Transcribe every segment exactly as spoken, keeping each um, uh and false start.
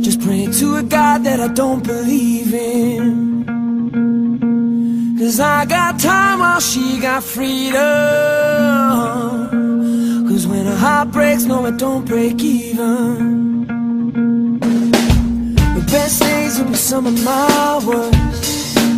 Just praying to a God that I don't believe in. Cause I got time while she got freedom. Cause when a heart breaks, no it don't break even. The best days will be some of my worst.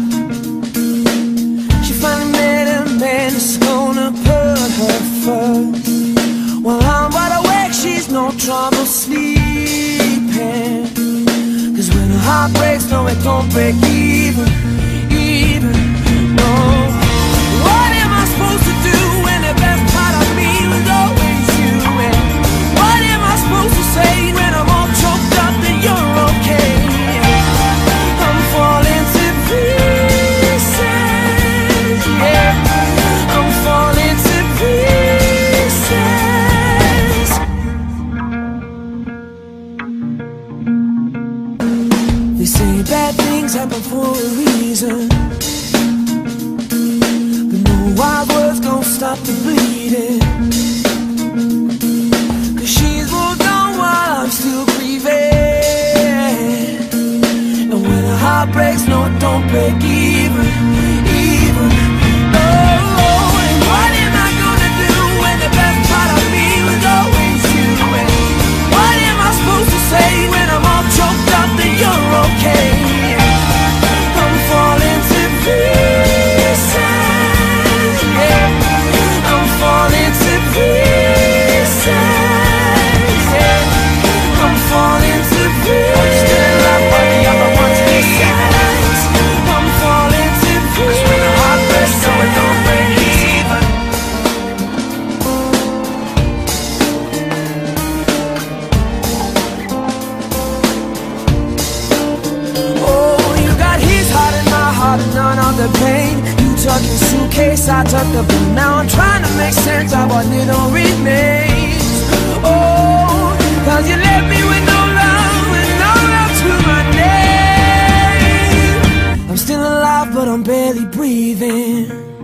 She finally met a man that's gonna put her first. While I'm wide awake, she's no trouble sleeping. Cause when a heart breaks, no it don't break even, even, no. What am I supposed to do when the best part of me was always you? And what am I supposed to say when I'm all choked up that you're okay? I'm falling to pieces, yeah. I'm falling to pieces. They say bad things happen for a reason, but no wild words gon' stop the bleeding. Cause she's moved on while I'm still grieving. And when a heart breaks, no it don't break even, even, no. And what am I gonna do when the best part of me was always you? And what am I supposed to say when I'm all choked up that you're okay? I'm falling to pieces, yeah. I'm falling to pieces, yeah. I'm falling to pieces. I'm falling to pieces. When the heart breaks, so it don't break even. Oh, you got his heart and my heart and none of the pain. You took your suitcase, I took the boat. Now I'm trying to make sense of what little remains. Oh, cause you left me with no love and no love to my name. I'm still alive but I'm barely breathing.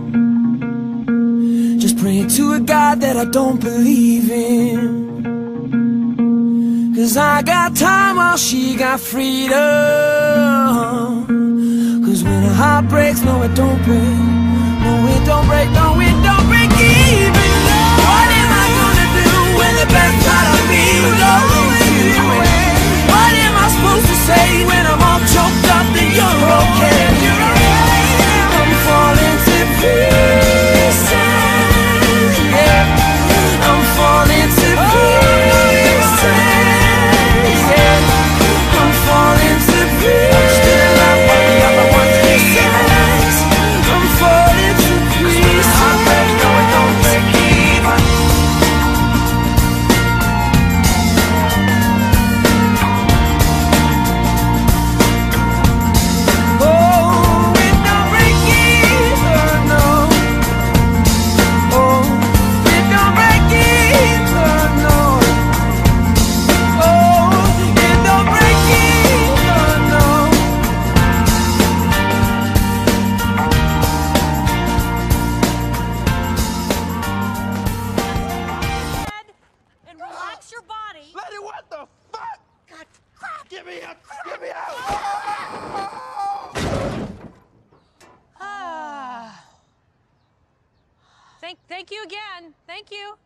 Just praying to a God that I don't believe in. Cause I got time while she got freedom. Cause when a heart breaks, no it don't break, no it don't break, no it don't break even. What am I gonna do when the best part of me was always you? What am I supposed to say when I'm all choked up that you're okay? I'm falling to pieces, yeah. I'm falling to pieces, yeah. I'm falling to pieces. I'm falling to pieces. No, it don't break even. Oh, it don't break even, no. Oh, it don't break even, no. Oh, it don't break even, no. And relax your body. Lady, what the fuck? God, crap. Get me out! Get me out! Ah. Thank, thank you again. Thank you.